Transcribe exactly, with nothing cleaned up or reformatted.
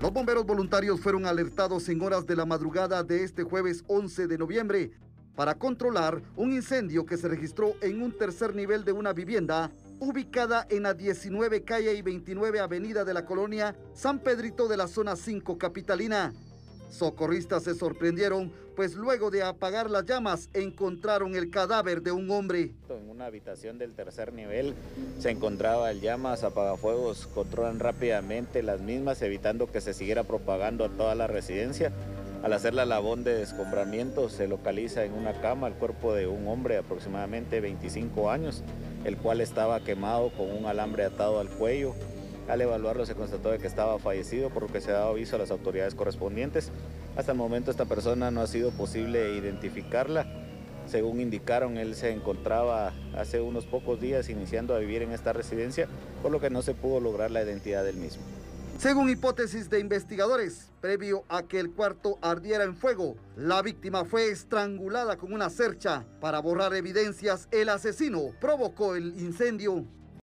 Los bomberos voluntarios fueron alertados en horas de la madrugada de este jueves once de noviembre para controlar un incendio que se registró en un tercer nivel de una vivienda ubicada en la diecinueve calle y veintinueve avenida de la colonia San Pedrito de la zona cinco capitalina. Socorristas se sorprendieron, pues luego de apagar las llamas encontraron el cadáver de un hombre. En una habitación del tercer nivel se encontraba el llamas, apagafuegos controlan rápidamente las mismas, evitando que se siguiera propagando a toda la residencia. Al hacer la labor de descombramiento se localiza en una cama el cuerpo de un hombre de aproximadamente veinticinco años, el cual estaba quemado con un alambre atado al cuello. Al evaluarlo se constató de que estaba fallecido, por lo que se ha dado aviso a las autoridades correspondientes. Hasta el momento esta persona no ha sido posible identificarla. Según indicaron, él se encontraba hace unos pocos días iniciando a vivir en esta residencia, por lo que no se pudo lograr la identidad del mismo. Según hipótesis de investigadores, previo a que el cuarto ardiera en fuego, la víctima fue estrangulada con una cercha. Para borrar evidencias, el asesino provocó el incendio.